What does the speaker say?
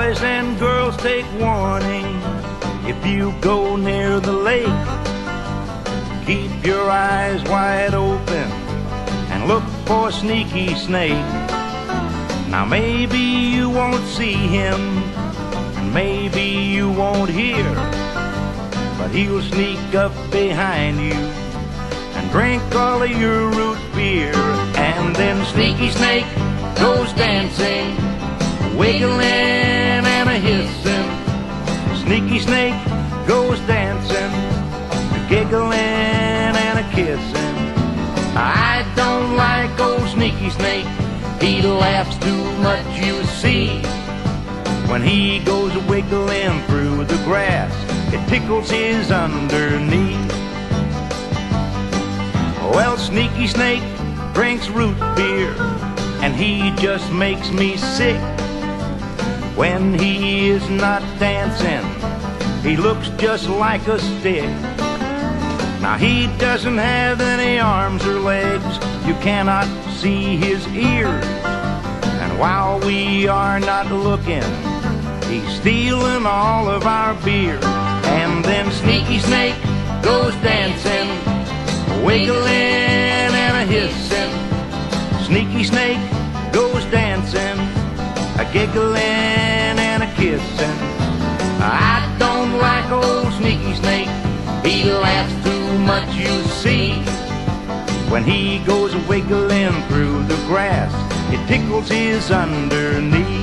Boys and girls, take warning. If you go near the lake, keep your eyes wide open and look for Sneaky Snake. Now maybe you won't see him, and maybe you won't hear, but he'll sneak up behind you and drink all of your root beer. And then Sneaky Snake goes dancing, wiggling and a hissing. Sneaky Snake goes dancing, giggling and a kissing. I don't like old Sneaky Snake, he laughs too much, you see. When he goes wiggling through the grass, it tickles his underneath. Well, Sneaky Snake drinks root beer, and he just makes me sick. When he is not dancing, he looks just like a stick. Now he doesn't have any arms or legs, you cannot see his ears. And while we are not looking, he's stealing all of our beer. And then Sneaky Snake goes dancing, wiggling and a hissing. Sneaky Snake goes dancing, a giggling and a kissing. I don't like old Sneaky Snake, he laughs too much, you see. When he goes wiggling through the grass, it tickles his underneath.